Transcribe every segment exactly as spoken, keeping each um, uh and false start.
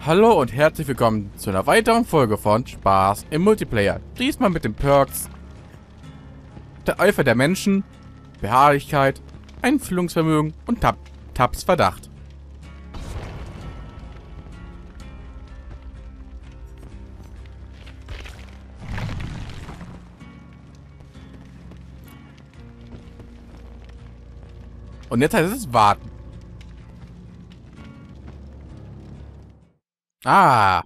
Hallo und herzlich willkommen zu einer weiteren Folge von Spaß im Multiplayer. Diesmal mit den Perks der Eifer der Menschen, Beharrlichkeit, Einfühlungsvermögen und Tab Tabs Verdacht. Und jetzt heißt es warten. Ah.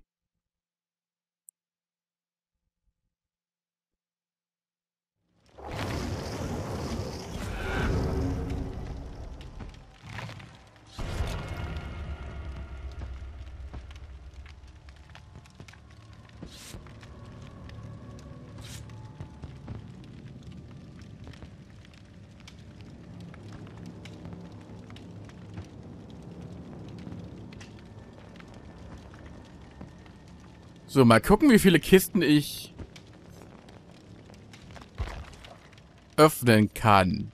So, mal gucken, wie viele Kisten ich öffnen kann.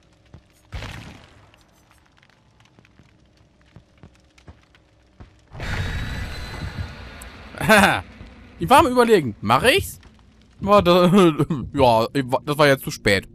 Ich war am Überlegen, mache ich's? Ja, das, ja, das war jetzt zu spät.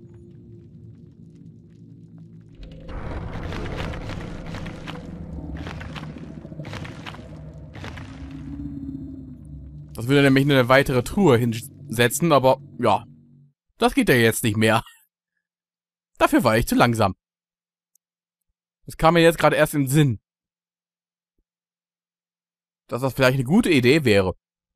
Das würde nämlich eine weitere Truhe hinsetzen, aber ja, das geht ja jetzt nicht mehr. Dafür war ich zu langsam. Das kam mir jetzt gerade erst in den Sinn, dass das vielleicht eine gute Idee wäre.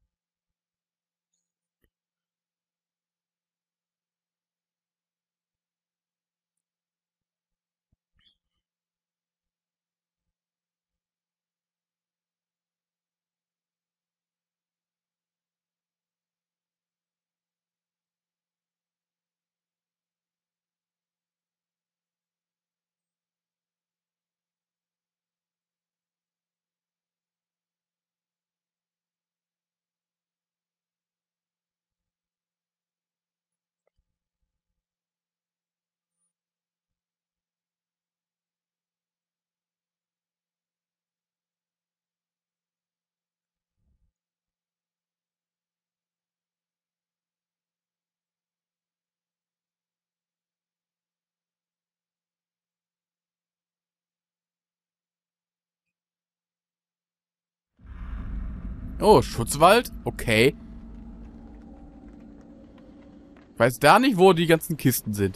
Oh, Schutzwald? Okay. Ich weiß da nicht, wo die ganzen Kisten sind.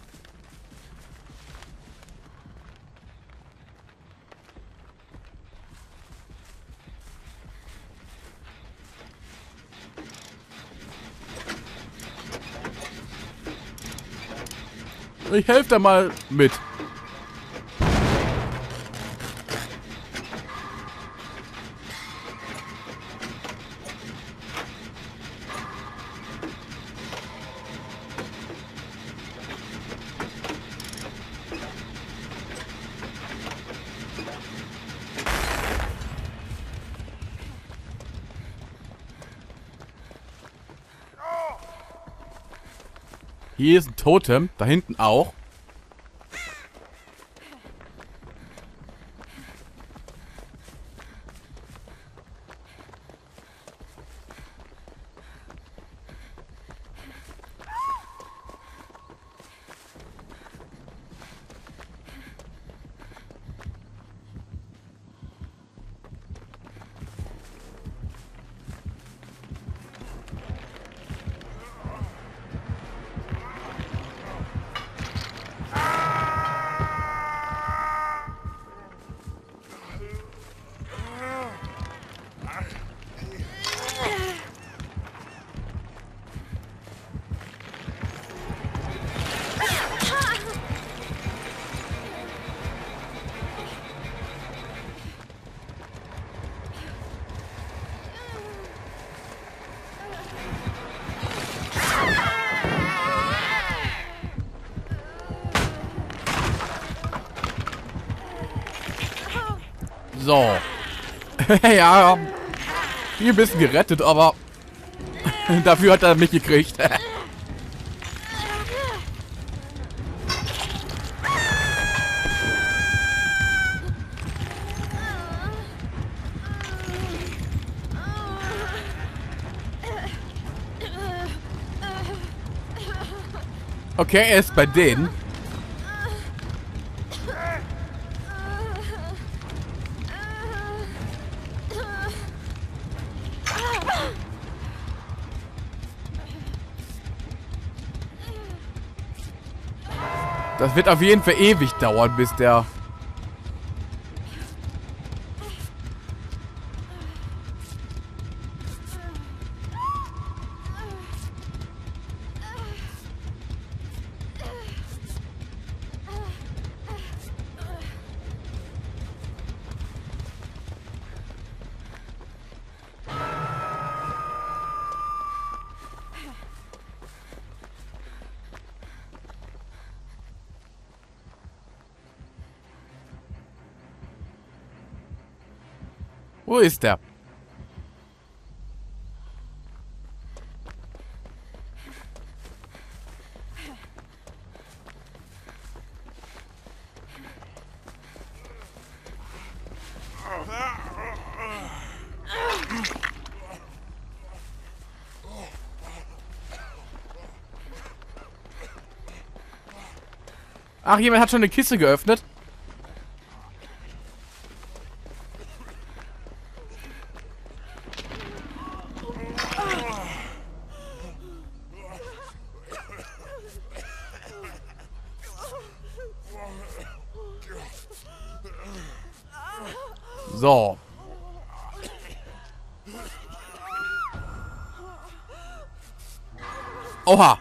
Ich helfe da mal mit. Hier ist ein Totem, da hinten auch. So. Ja, hier ein bisschen gerettet, aber dafür hat er mich gekriegt. Okay, er ist bei denen. Das wird auf jeden Fall ewig dauern, bis der... Wo ist der? Ach, jemand hat schon eine Kiste geöffnet. So. Oha.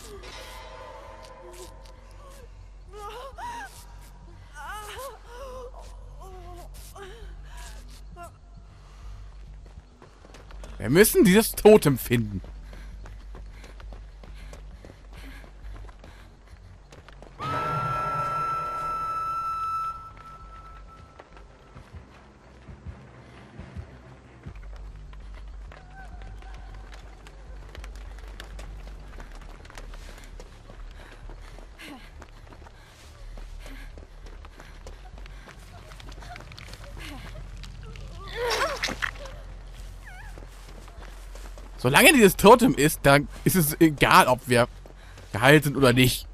Wir müssen dieses Totem finden. Solange dieses Totem ist, dann ist es egal, ob wir geheilt sind oder nicht.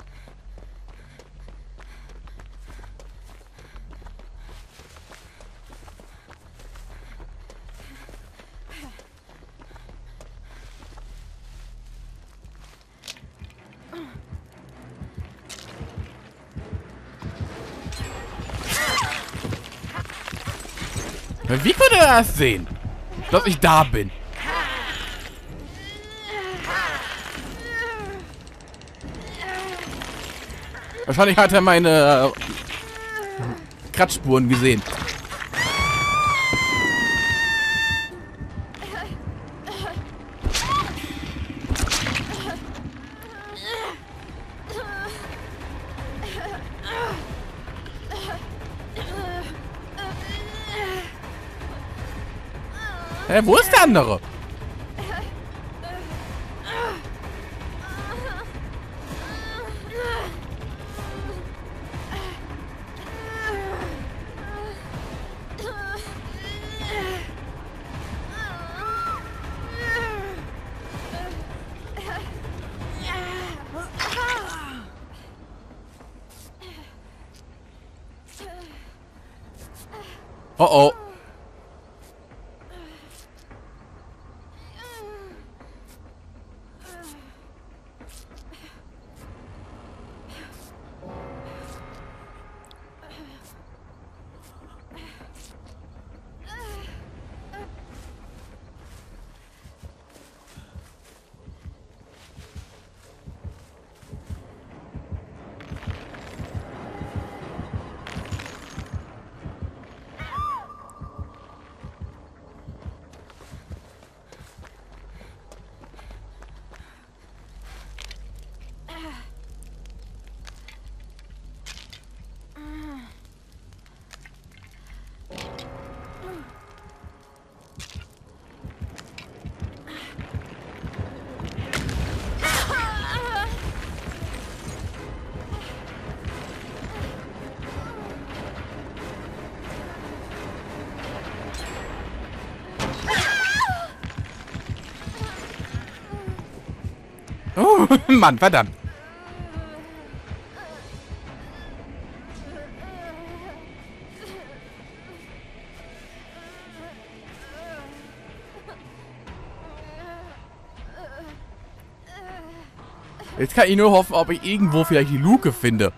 Wie konnte er das sehen, dass ich da bin? Wahrscheinlich hat er meine äh, Kratzspuren gesehen. Hä, wo ist der andere? Oh oh. Oh, Mann, verdammt. Jetzt kann ich nur hoffen, ob ich irgendwo vielleicht die Luke finde.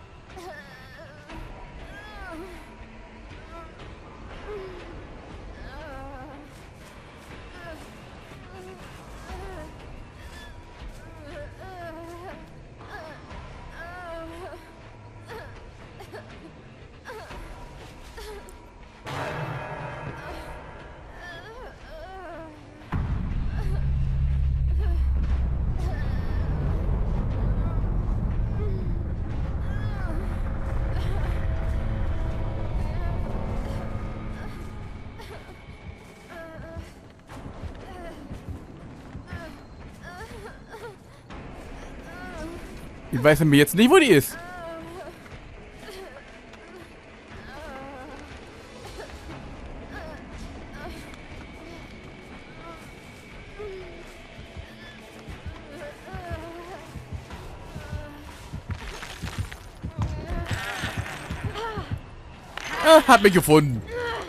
Ich weiß nämlich jetzt nicht, wo die ist. Ah, hat mich gefunden.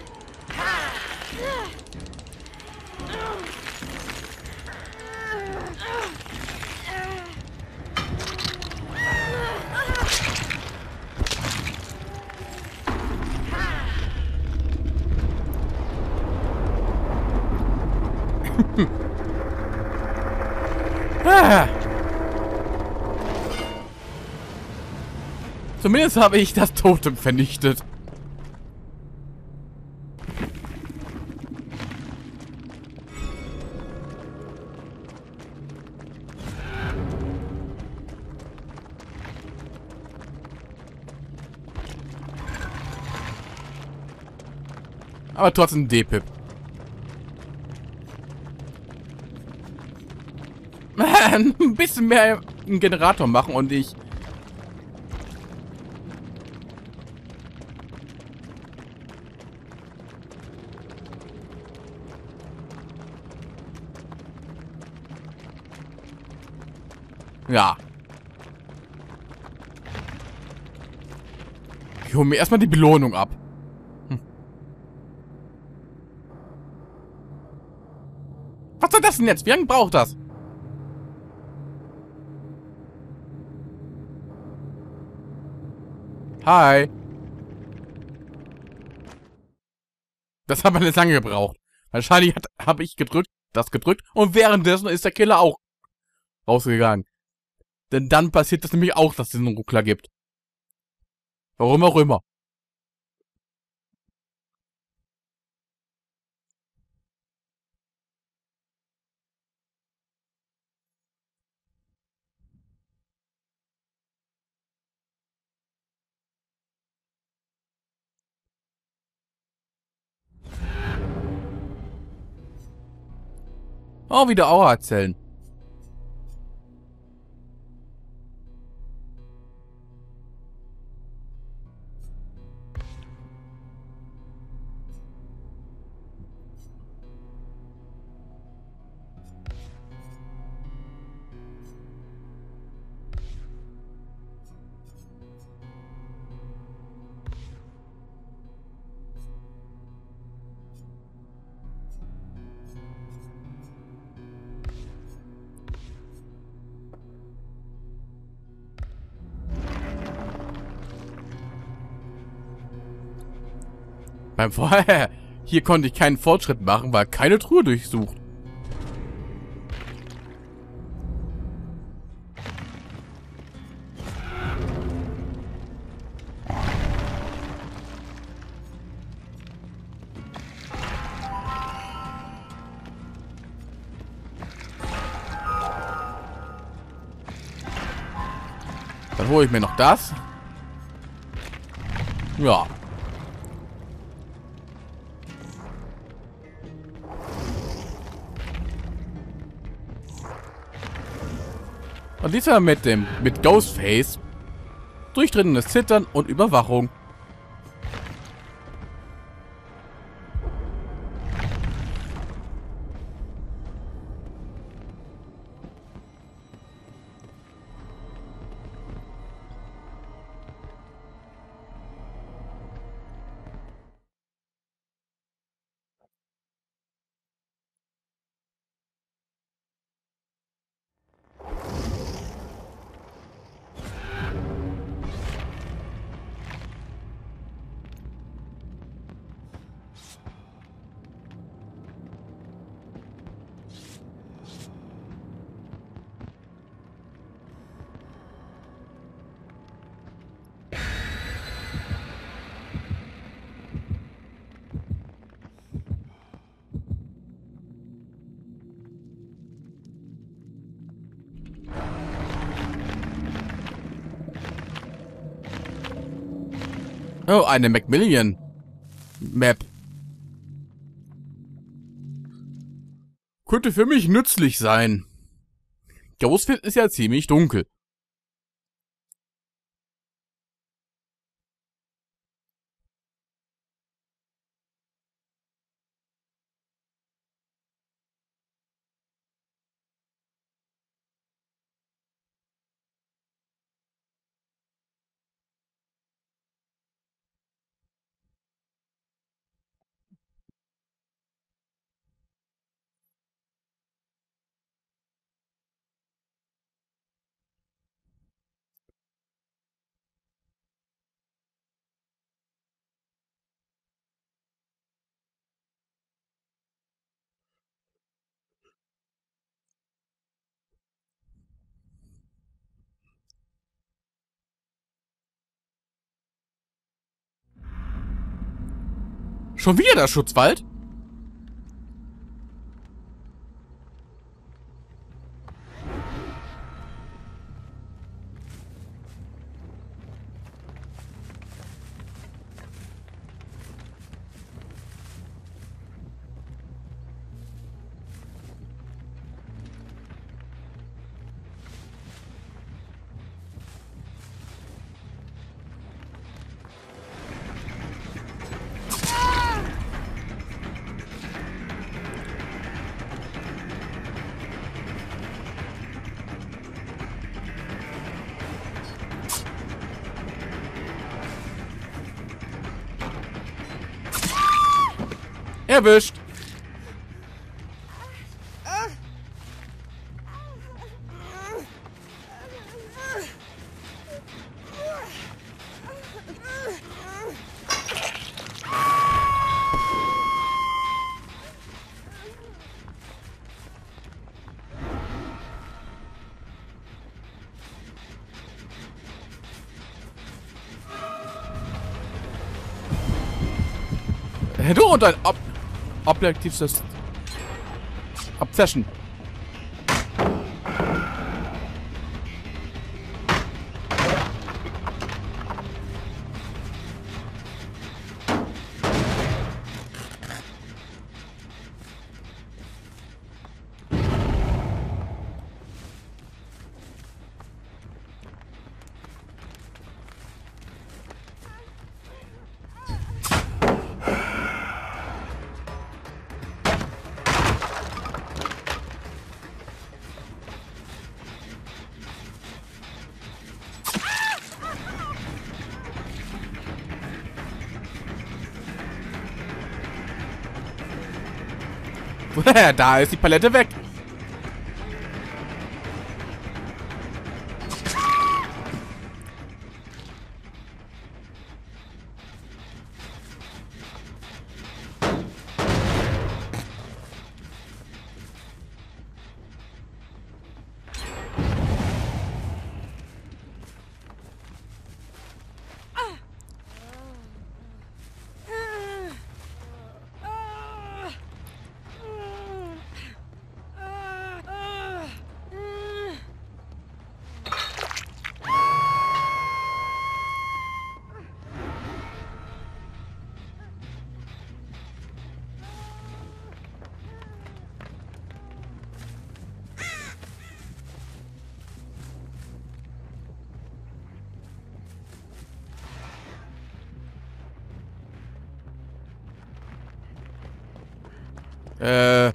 Ah. Zumindest habe ich das Totem vernichtet. Aber trotzdem D-Pip. Man, ein bisschen mehr einen Generator machen und ich... Ja. Ich hole mir erstmal die Belohnung ab. Hm. Was soll das denn jetzt? Wie lange braucht das? Hi. Das hat man jetzt lange gebraucht. Wahrscheinlich habe ich gedrückt, das gedrückt und währenddessen ist der Killer auch rausgegangen. Denn dann passiert das nämlich auch, dass es einen Ruckler gibt. Warum auch immer. Oh, wieder Aura erzählen. Beim Vorher. Hier konnte ich keinen Fortschritt machen, weil keine Truhe durchsucht. Dann hole ich mir noch das. Ja. Und diesmal mit dem, mit Ghostface. Durchdringendes Zittern und Überwachung. Oh, eine Macmillan Map. Könnte für mich nützlich sein. Ghostfield ist ja ziemlich dunkel. Schon wieder der Schutzwald? Erwischt. Du und dein Ob objektives Obsession. Da ist die Palette weg. Äh.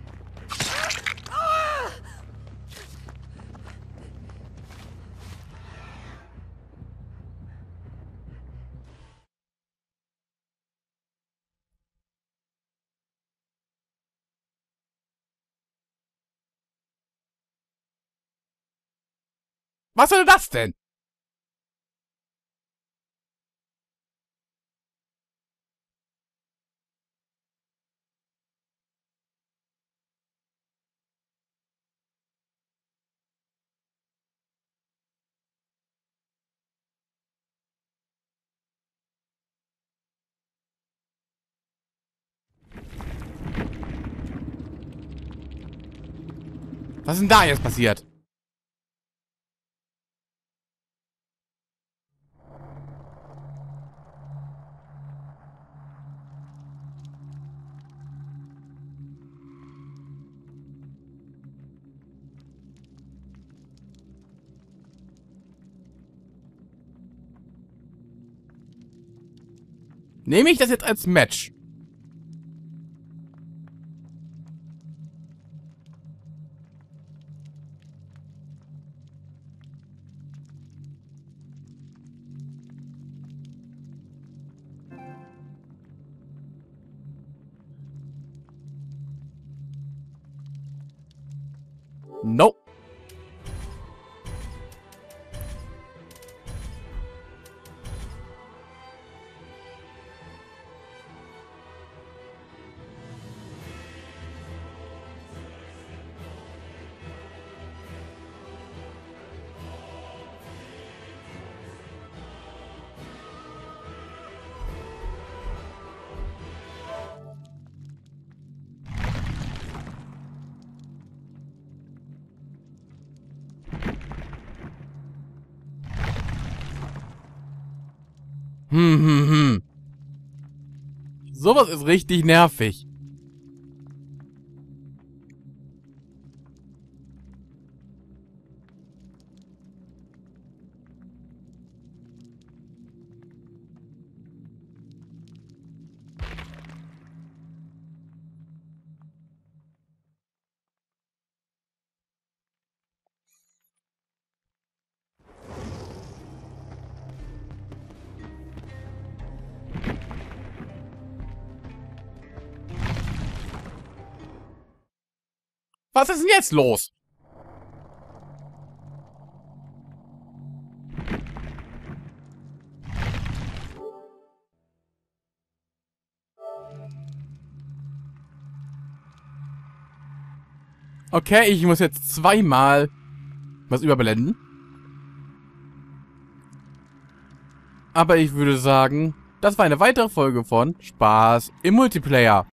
Was soll das denn? Was ist denn da jetzt passiert? Nehme ich das jetzt als Match? Nope. Hm, hm, hm. Sowas ist richtig nervig. Was ist denn jetzt los? Okay, ich muss jetzt zweimal was überblenden. Aber ich würde sagen, das war eine weitere Folge von Spaß im Multiplayer.